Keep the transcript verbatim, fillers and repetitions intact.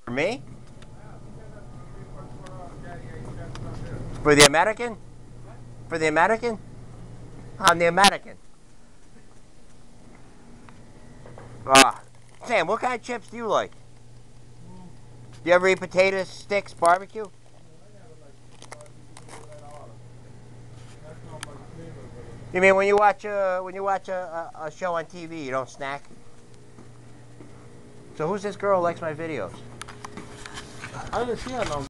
For me? For the American? For the American? I'm the American. Ah, Sam, what kind of chips do you like? Do you ever eat potato sticks barbecue? You mean when you watch a when you watch a, a, a show on T V, you don't snack? So who's this girl who likes my videos? I didn't see her no